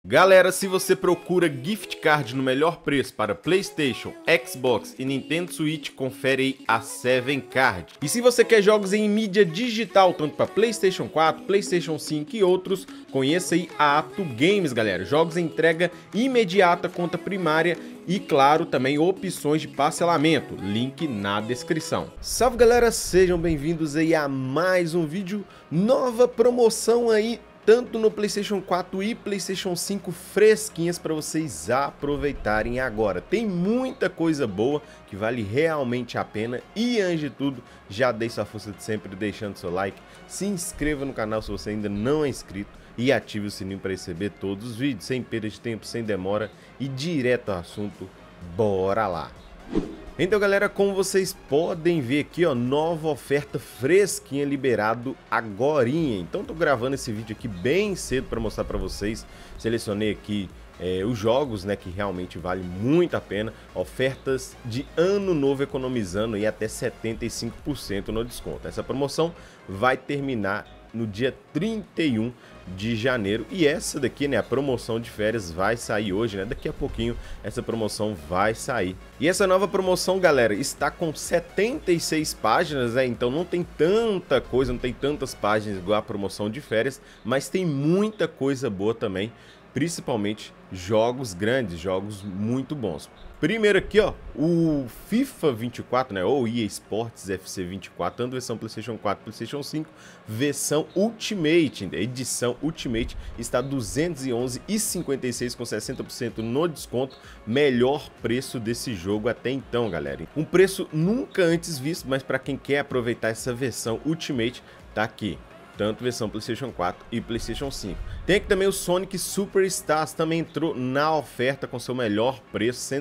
Galera, se você procura gift card no melhor preço para PlayStation, Xbox e Nintendo Switch, confere aí a 7Card. E se você quer jogos em mídia digital, tanto para PlayStation 4, PlayStation 5 e outros, conheça aí a Apto Games, galera. Jogos em entrega imediata, conta primária e, claro, também opções de parcelamento. Link na descrição. Salve, galera, sejam bem-vindos aí a mais um vídeo. Nova promoção aí, tanto no PlayStation 4 e PlayStation 5 fresquinhas para vocês aproveitarem agora. Tem muita coisa boa que vale realmente a pena e, antes de tudo, já deixe sua força de sempre deixando seu like, se inscreva no canal se você ainda não é inscrito e ative o sininho para receber todos os vídeos, sem perda de tempo, sem demora e direto ao assunto. Bora lá! Então, galera, como vocês podem ver aqui, ó, nova oferta fresquinha liberado agorinha. Então tô gravando esse vídeo aqui bem cedo para mostrar para vocês. Selecionei aqui os jogos, né, que realmente vale muito a pena. Ofertas de ano novo economizando e até 75% no desconto. Essa promoção vai terminar no dia 31 de janeiro, e essa daqui, né, a promoção de férias vai sair hoje, né, daqui a pouquinho essa promoção vai sair. E essa nova promoção, galera, está com 76 páginas, né, então não tem tanta coisa, não tem tantas páginas igual a promoção de férias, mas tem muita coisa boa também, principalmente jogos grandes, jogos muito bons. Primeiro aqui, ó, o FIFA 24, né, ou EA Sports FC 24, tanto versão PlayStation 4 e PlayStation 5, versão Ultimate, edição Ultimate, está R$ 211,56 com 60% no desconto, melhor preço desse jogo até então, galera. Um preço nunca antes visto, mas para quem quer aproveitar essa versão Ultimate, tá aqui. Tanto versão PlayStation 4 e PlayStation 5. Tem aqui também o Sonic Superstars, também entrou na oferta com seu melhor preço, R$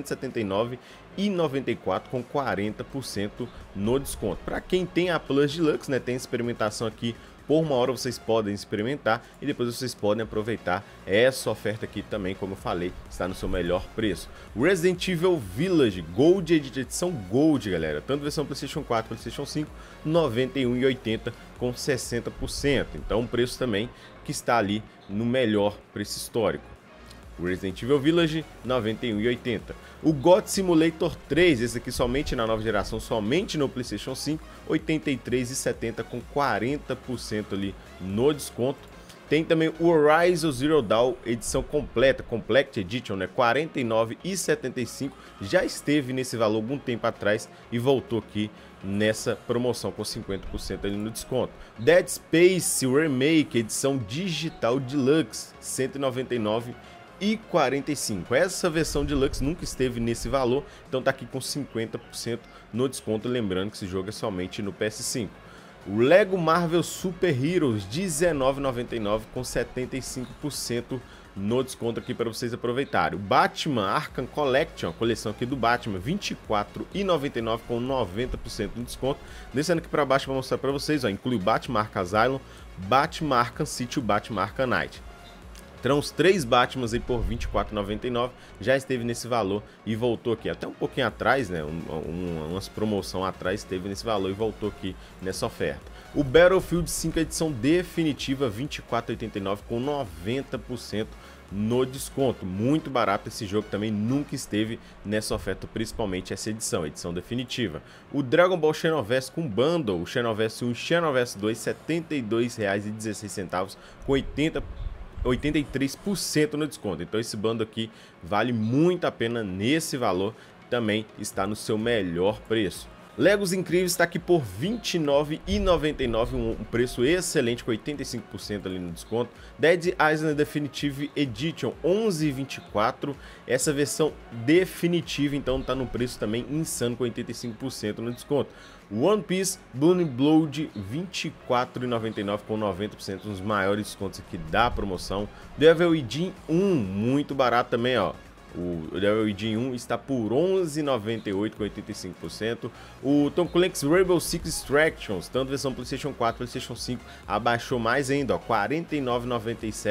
179,94 com 40% no desconto. Para quem tem a Plus Deluxe, né, tem experimentação aqui. Por uma hora vocês podem experimentar e depois vocês podem aproveitar essa oferta aqui também, como eu falei, está no seu melhor preço. Resident Evil Village Gold edição Gold, galera, tanto versão PlayStation 4 PlayStation 5, R$ 91,80 com 60%. Então um preço também que está ali no melhor preço histórico. O Resident Evil Village, R$ 91,80. O God Simulator 3, esse aqui somente na nova geração, somente no PlayStation 5, R$ 83,70 com 40% ali no desconto. Tem também o Horizon Zero Dawn, edição completa, Complete Edition, né? R$ 49,75. Já esteve nesse valor algum tempo atrás e voltou aqui nessa promoção com 50% ali no desconto. Dead Space Remake, edição digital deluxe, R$ 199,45. Essa versão deluxe nunca esteve nesse valor, então tá aqui com 50% no desconto, lembrando que esse jogo é somente no PS5. O Lego Marvel Super Heroes, R$ 19,99 com 75% no desconto aqui para vocês aproveitarem. O Batman Arkham Collection, a coleção aqui do Batman, R$ 24,99 com 90% no desconto. Descendo aqui para baixo para mostrar para vocês, ó, inclui o Batman Arkham Asylum, Batman Arkham City e o Batman Arkham Knight. Terão os 3 Batmans aí por R$ 24,99, já esteve nesse valor e voltou aqui, até um pouquinho atrás, né, umas promoção atrás esteve nesse valor e voltou aqui nessa oferta. O Battlefield 5 edição definitiva, R$ 24,89 com 90% no desconto, muito barato esse jogo, também nunca esteve nessa oferta, principalmente essa edição, edição definitiva. O Dragon Ball Xenoverse com bundle, o Xenoverse 1 e Xenoverse 2, R$ 72,16 com 83% no desconto. Então esse bando aqui vale muito a pena nesse valor, também está no seu melhor preço. Legos Incríveis está aqui por R$ 29,99, um preço excelente com 85% ali no desconto. Dead Island Definitive Edition, R$ 11,24, essa versão definitiva, então está no preço também insano com 85% no desconto. One Piece Blood Blood, R$ 24,99 com 90%, um dos maiores descontos aqui da promoção. Devil Within 1, muito barato também, ó. O Devil Within 1 está por R$ 11,98 com 85%. O Tom Clancy's Rainbow Six Extractions, tanto versão PlayStation 4 PlayStation 5, abaixou mais ainda, ó, R$ 49,97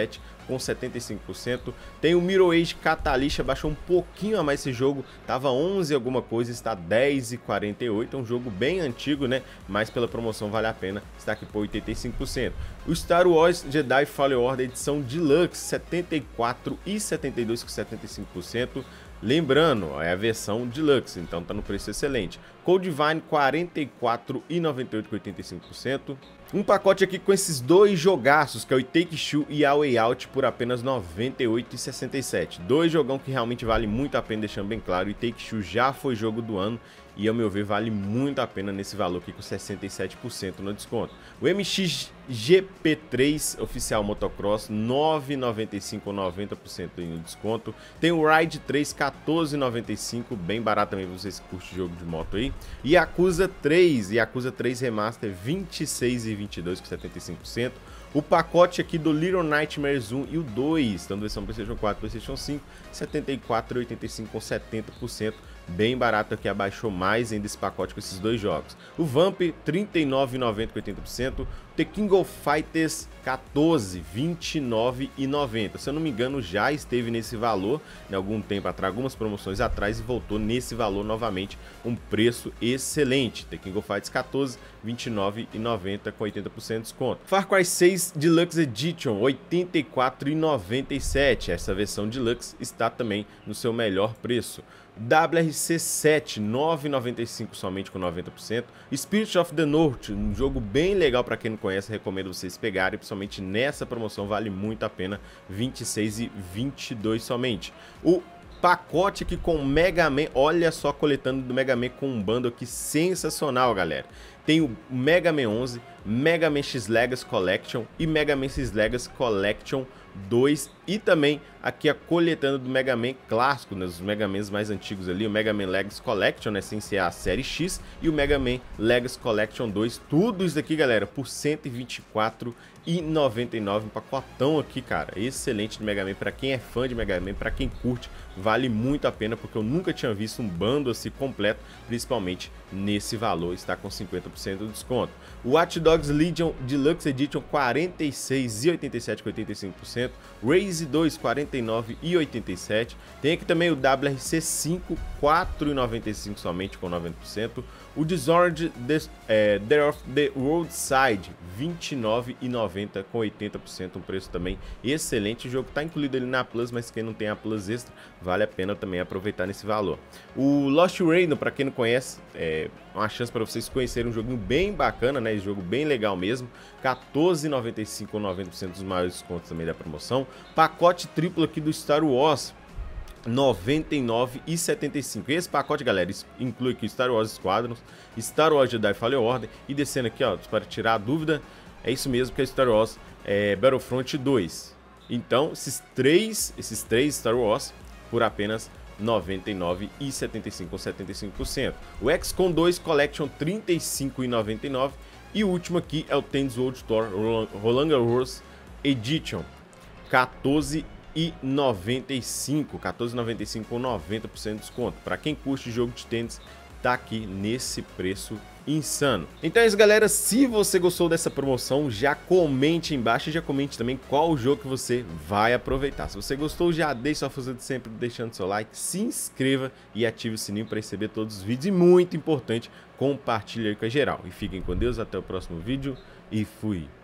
com 75%. Tem o Mirror Age Catalyst, baixou um pouquinho a mais esse jogo, tava 11 alguma coisa, está 10,48, é um jogo bem antigo, né? Mas pela promoção vale a pena, está aqui por 85%. O Star Wars Jedi Fallen Order edição Deluxe, 74 e 72 com 75%. Lembrando, é a versão Deluxe, então tá no preço excelente. Code Vein 44,98 com 85%. Um pacote aqui com esses dois jogaços, que é o Take-Two e a Way Out, por apenas 98,67. Dois jogão que realmente vale muito a pena, deixando bem claro. O Take-Two já foi jogo do ano e, ao meu ver, vale muito a pena nesse valor aqui com 67% no desconto. O MX GP3 oficial Motocross, 9,95 ou 90% no desconto. Tem o Ride 3, 14,95, bem barato também pra vocês que curtem jogo de moto aí. E Yakuza 3 Remaster, 26,22 com 75%. O pacote aqui do Little Nightmares 1 e o 2, tanto versão PlayStation 4 e PlayStation 5, 74,85 com 70%. Bem barato aqui, abaixou mais ainda esse pacote com esses dois jogos. O Vamp, 39,90 com 80%. The King of Fighters 14, 29,90. Se eu não me engano, já esteve nesse valor em algum tempo atrás, algumas promoções atrás, e voltou nesse valor novamente. Um preço excelente. The King of Fighters 14, 29,90 com 80% de desconto. Far Cry 6 Deluxe Edition, 84,97. Essa versão Deluxe está também no seu melhor preço. WRC7, 9,95 somente com 90%. Spirit of the North, um jogo bem legal para quem não conhece, recomendo vocês pegarem, principalmente nessa promoção, vale muito a pena, 26,22 somente. O pacote aqui com Mega Man, olha só, coletando do Mega Man com um bundle aqui sensacional, galera. Tem o Mega Man 11, Mega Man X Legacy Collection e Mega Man X Legacy Collection 2, e também aqui a coletânea do Mega Man clássico, né, os Mega Mans mais antigos ali, o Mega Man Legacy Collection, né, sem ser a série X, e o Mega Man Legacy Collection 2, tudo isso aqui, galera, por R$ 124,99, um pacotão aqui, cara, excelente de Mega Man, para quem é fã de Mega Man, para quem curte, vale muito a pena, porque eu nunca tinha visto um bando assim completo, principalmente nesse valor, está com 50% de desconto. O Watch Dogs Legion Deluxe Edition, 46,87 com 85%, Raze 2, 49,87%, tem aqui também o WRC 5, 4,95 somente com 90%, o Dishonored There of the Roadside, 29,90 com 80%, um preço também excelente. O jogo está incluído ali na Plus, mas quem não tem a Plus Extra, vale a pena também aproveitar nesse valor. O Lost Rain, para quem não conhece, é uma chance para vocês conhecerem um joguinho bem bacana, né? Esse jogo bem legal mesmo, 14,95 com 90% dos maiores descontos também da promoção. Pacote triplo aqui do Star Wars, 99,75. Esse pacote, galera, inclui aqui Star Wars Squadrons, Star Wars Jedi Fallen Order, e descendo aqui, ó, para tirar a dúvida, é isso mesmo que é Star Wars Battlefront 2. Então, esses três Star Wars por apenas 99,75 com 75%. O XCOM 2 Collection, 35,99, e o último aqui é o Tales World Tour Roland Garros Edition, 14,95 com 90% de desconto. Para quem curte jogo de tênis, tá aqui nesse preço insano. Então é isso, galera, se você gostou dessa promoção, já comente embaixo e já comente também qual jogo que você vai aproveitar. Se você gostou, já deixa sua força de sempre deixando seu like, se inscreva e ative o sininho para receber todos os vídeos, e muito importante, compartilhe aí com a geral. E fiquem com Deus, até o próximo vídeo e fui!